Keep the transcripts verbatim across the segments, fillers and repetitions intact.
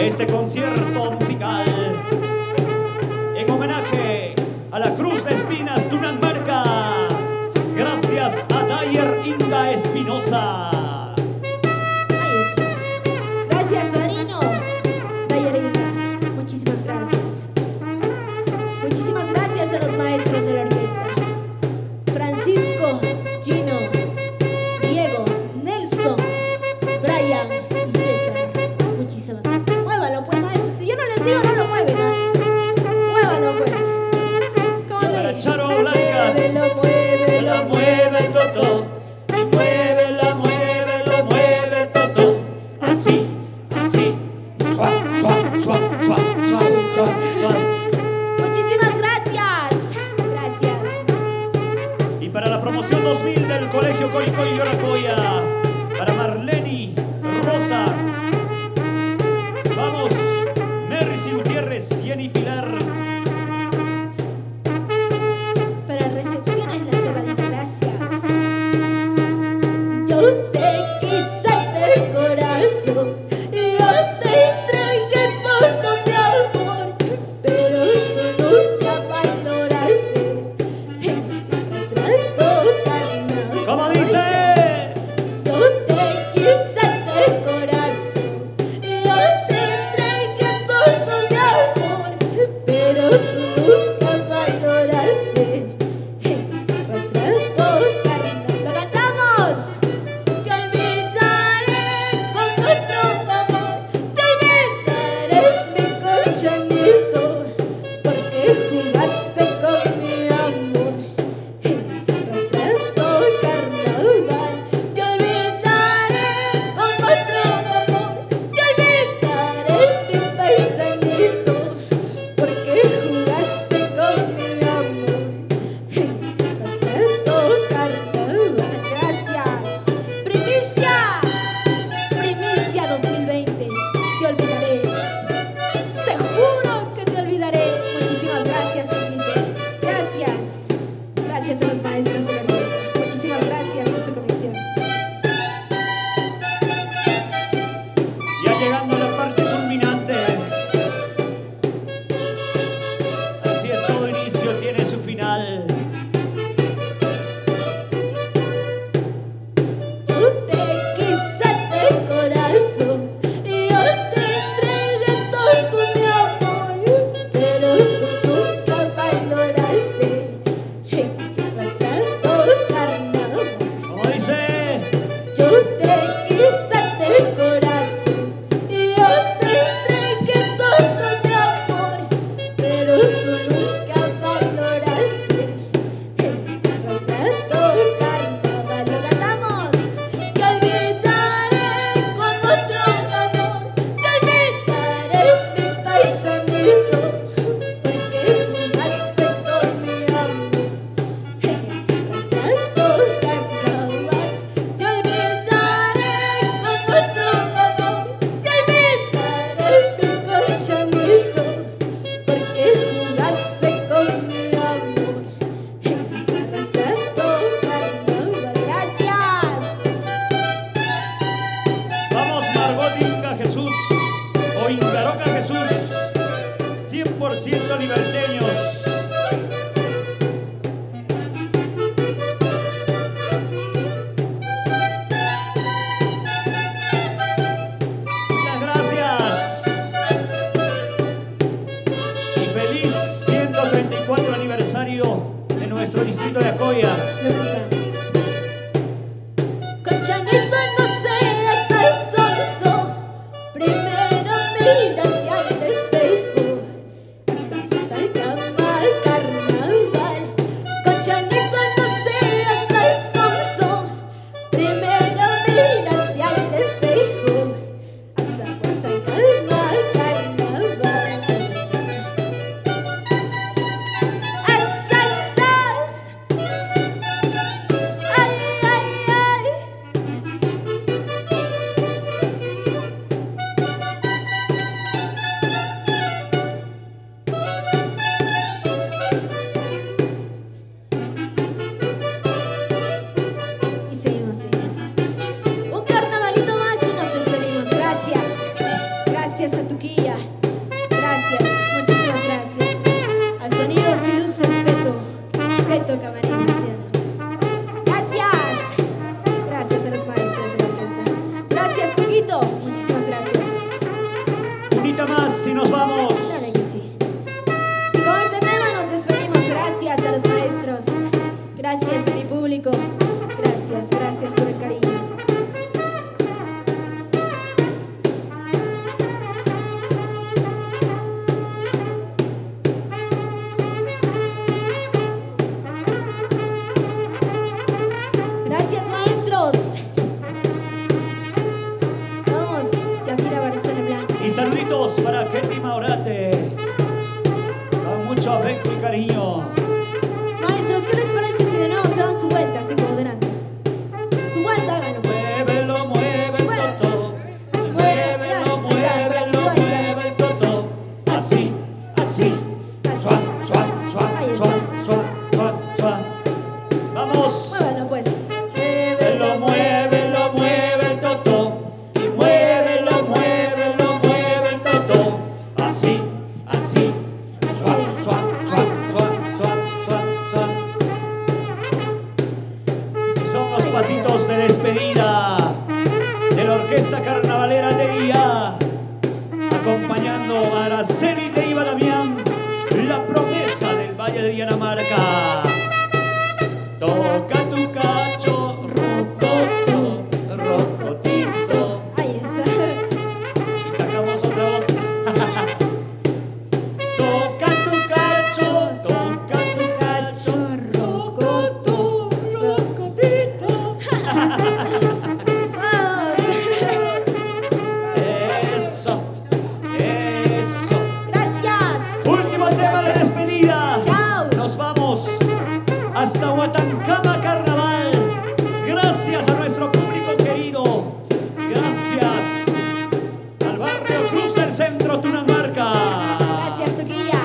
este concierto musical en homenaje a la Cruz de Espinas Tunanmarca, gracias a Dayer Inga Espinosa. Ahí está. Gracias, Marino. Dayer Inga, muchísimas gracias. Muchísimas gracias a los maestros de la orquesta: Francisco, Gino, Diego, Nelson, Brian y César. Muchísimas gracias. Muévalo pues, maestro. Si yo no les digo, no lo mueven, ¿ah? Muévalo pues. ¿Cómo le? Para Charo Blancas, Muévelo, muévelo, la mueve el totó, y muévela, muévelo, mueve el totó. Así, así, suave, suave, suave, suave, suave, suave, suave. Muchísimas gracias. Gracias. Y para la promoción dos mil del Colegio Coricoy y Yoracoya, para Marleni Rosa, vamos, Mercy Gutiérrez, Jenny Pilar. Para recepciones la cebadita, gracias. Yo te quise de corazón, yo te entregué todo mi amor, pero tú nunca valoraste en ese arrastrado carnal. ¿Cómo dice? Yo te quise de corazón, yo te entregué todo mi amor, pero tú nunca valoraste en ese arrastrado carnal. ¡Lo cantamos! Te olvidaré con otro amor, te olvidaré mi colchonito, porque jugaste con mi amor en ese arrastrado carnaval. Te olvidaré con otro amor, te olvidaré mi paisanito, porque jugaste con mi amor en ese arrastrado carnaval. Gracias. Primicia, primicia dos mil veinte. Te olvidaré, te juro que te olvidaré. Muchísimas gracias, Tito. Gracias. Gracias a los maestros de la orquesta. Muchísimas gracias por su conexión. Ya llegando a la parte culminante. Así es, todo inicio tiene su final. Yo te quise de corazón, yo te entregué todo mi amor, pero tú nunca valoraste en ese arrastrado Gracias a mi público. Gracias, gracias por el cariño. Gracias, maestros. Vamos, Yamira Barcelona Blanca. Y saluditos para Ketty Maurate, con mucho afecto y cariño. Maestros, ¿qué les parece si de nuevo se dan su vuelta, así como de antes? Su vuelta, háganlo. Muévelo, mueve el Bueno. totó. Muévelo, muévelo, mueve el totó. Así, así. Suan, suan, suan, suan, suan, suan, suan. Vamos. Muévanlo, pues. Muévelo, muévelo, mueve el totó. Y muévelo, muévelo, mueve el totó. Así, así. Suan, suan, suan, suan, suan, suan, suan. Y son los pasitos de despedida de la Orquesta Carnavalera de I A, acompañando a Araceli Leiva Damián, la promesa del Valle de Dinamarca. Toca tu cacho, rocoto, rocotito. Ahí está. Y sacamos otra voz. Toca tu cacho, toca tu cacho, rocoto, rocotito. Vamos. Eso, eso. Gracias. Último tema de despedida. Chao. Nos vamos hasta Huatancama Carnaval. Gracias a nuestro público querido. Gracias al barrio Cruz del Centro, Tunamarca. Gracias, Toquilla.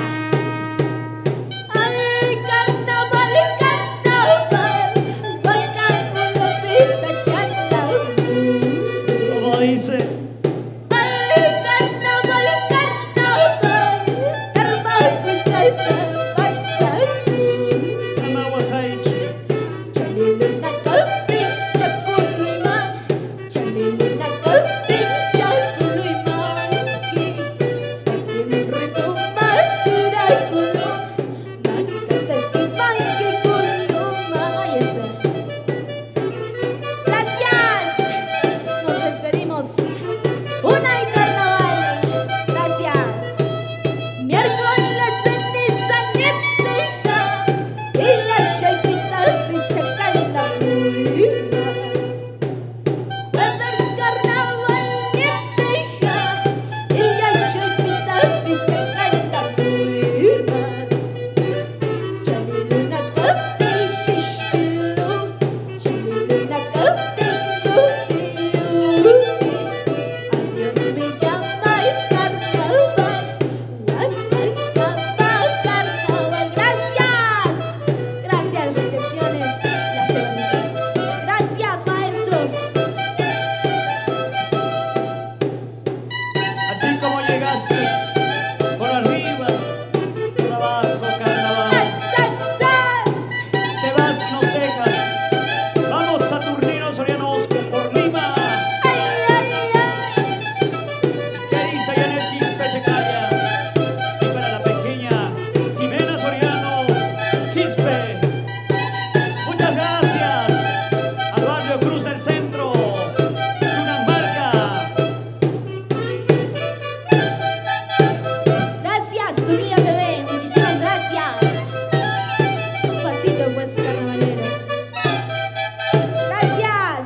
Ay, carnaval, carnaval, bacano, lopita, charla. Como dice, Ay, carnaval, carnaval, hermano, chaita, pasa. Amahuajaichi. Chaliluna kapi, chakuluima. Chaliluna kapi, chakuluima. Fatin rito masirakulo. Magkatas ki mangkikuluma. Ahí está. Gracias. Nos despedimos. Una y carnaval. Gracias. Miércoles ceniza nipteja. Y la shaipita pichacala ruima. Jueves carnaval nipteja. Y la shaipita pichacala ruima. Chaliluna kapi hishpilu. Chaliluna kapi tupiu. Adiós me llama el carnaval. Huatancama carnaval. Gracias. Gracias, recepciones. La semana. Gracias, maestros. Así como llegaste, por arriba, por abajo, carnaval. Asasas. Te vas, nos dejas. Vamos a Turnino Sorianosco por Lima. Ay, ay, ay. ¿Qué dice Yanet Quispe-Checaya? Y para la pequeña Jimena Soriano Quispe. Muchas gracias al barrio Cruz del Centro, Tunamarca. Gracias, Tunilla T V. Muchísimas gracias. Un pasito, pues, carnavalero. Gracias.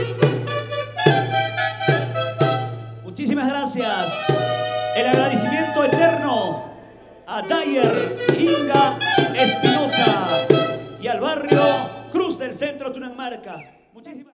Muchísimas gracias. El agradecimiento eterno a Dyer Inga Espinosa y al barrio Cruz del Centro, Tunamarca. Muchísimas